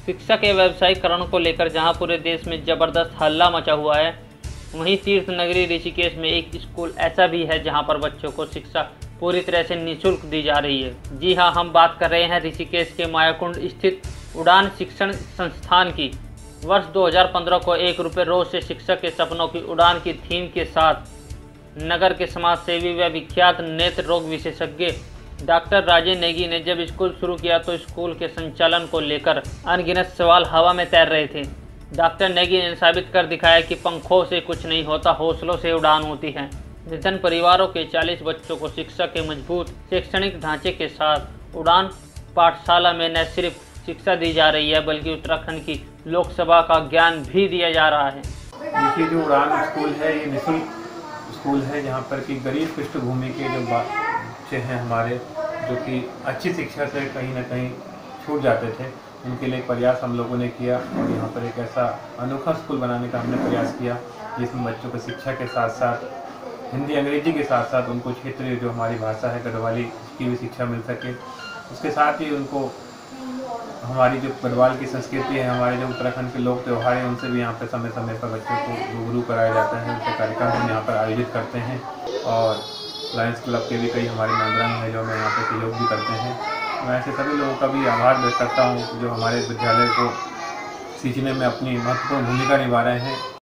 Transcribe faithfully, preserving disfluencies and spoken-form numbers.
शिक्षा के व्यावसायीकरण को लेकर जहां पूरे देश में जबरदस्त हल्ला मचा हुआ है, वहीं तीर्थ नगरी ऋषिकेश में एक स्कूल ऐसा भी है जहां पर बच्चों को शिक्षा पूरी तरह से निःशुल्क दी जा रही है। जी हां, हम बात कर रहे हैं ऋषिकेश के मायाकुंड स्थित उड़ान शिक्षण संस्थान की। वर्ष दो हज़ार पंद्रह को एक रुपये रोज से शिक्षक के सपनों की उड़ान की थीम के साथ नगर के समाज सेवी व विख्यात नेत्र रोग विशेषज्ञ डॉक्टर राजे नेगी ने जब स्कूल शुरू किया तो स्कूल के संचालन को लेकर अनगिनत सवाल हवा में तैर रहे थे। डॉक्टर नेगी ने साबित कर दिखाया कि पंखों से कुछ नहीं होता, हौसलों से उड़ान होती है। निर्धन परिवारों के चालीस बच्चों को शिक्षा के मजबूत शैक्षणिक ढांचे के साथ उड़ान पाठशाला में न सिर्फ शिक्षा दी जा रही है बल्कि उत्तराखंड की लोकसभा का ज्ञान भी दिया जा रहा है। देखिए, जो उड़ान स्कूल है ये निःशुल्क स्कूल है जहाँ पर कि गरीब पृष्ठभूमि के जो बच्चे हैं हमारे, जो कि अच्छी शिक्षा से कहीं ना कहीं छूट जाते थे, उनके लिए प्रयास हम लोगों ने किया और यहाँ पर एक ऐसा अनोखा स्कूल बनाने का हमने प्रयास किया जिसमें बच्चों को शिक्षा के साथ साथ हिंदी अंग्रेजी के साथ साथ उनको क्षेत्रीय जो हमारी भाषा है गढ़वाली की भी शिक्षा मिल सके। उसके साथ ही उनको हमारी जो गढ़वाल की संस्कृति है, हमारे जो उत्तराखंड के लोक त्यौहार हैं, उनसे भी यहाँ पर समय समय पर बच्चों को रूबरू कराया जाता है। उनके कार्यक्रम हम यहाँ पर आयोजित करते हैं और लायंस क्लब के भी कई हमारे मेंबरान हैं जो हमें यहाँ पर सहयोग भी करते हैं। मैं ऐसे सभी लोगों का भी आभार व्यक्त करता हूँ जो हमारे विद्यालय को सींचने में अपनी महत्वपूर्ण भूमिका निभा रहे हैं।